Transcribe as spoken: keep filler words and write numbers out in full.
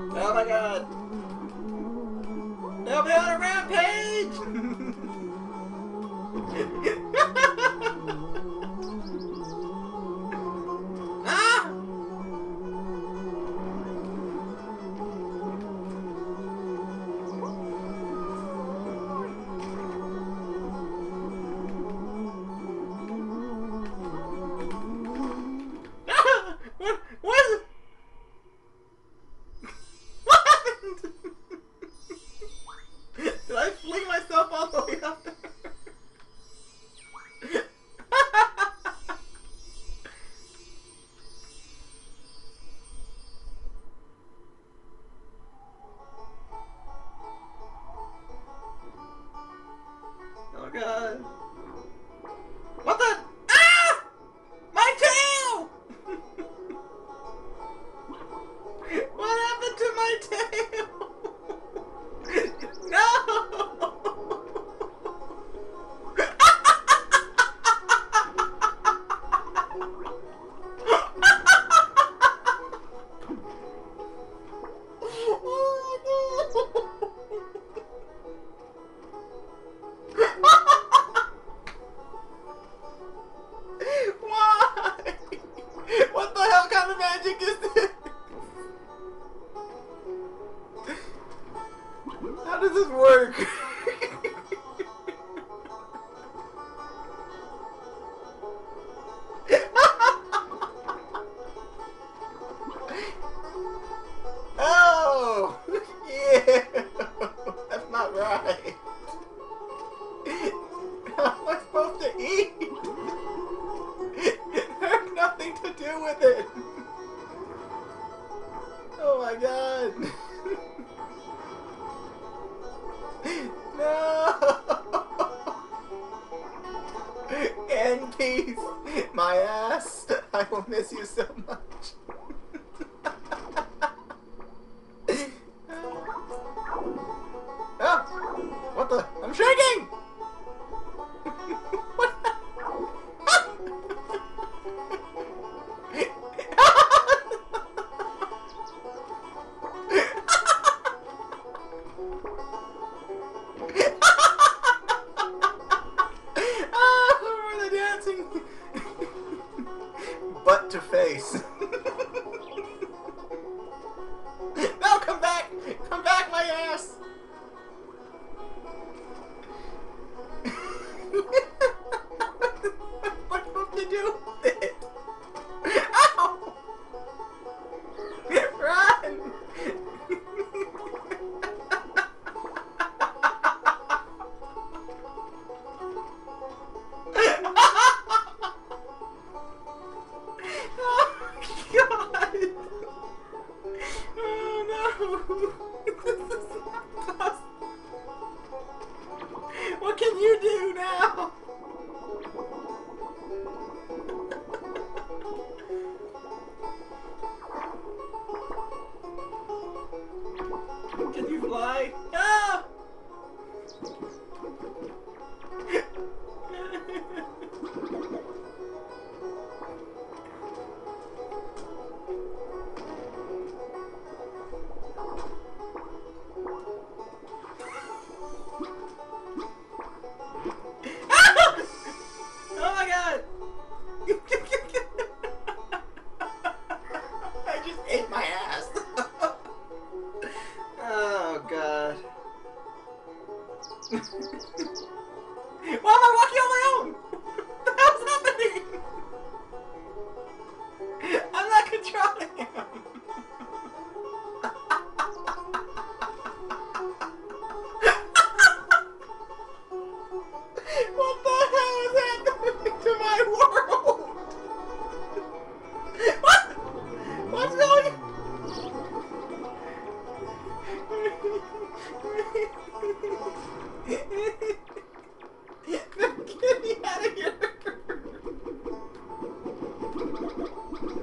Oh my god! They'll be on a rampage! Ah! What? What? What happened? Did I fling myself all the way up there? Oh god. What the? Ah! My tail! What happened to my tail? No! Why? What the hell kind of magic is this? How does this work? Oh! Yeah! That's not right. How am I supposed to eat? There's nothing to do with it. Oh my god. No! In peace, my ass. I will miss you so much. Oh! What the? I'm shaking! What? Ah, where are they dancing? Butt to face. No, come back! Come back, my ass! What am I supposed to do with it? Ow! Run! Oh god! Oh no! This is not possible. What can you do now? Can you fly? Ah! Oh my god! I just ate my ass. Oh god. Why am I walking on my own? What the hell's happening? I'm not controlling him. What the hell is happening to my world? What? What's going on? Get me out of here.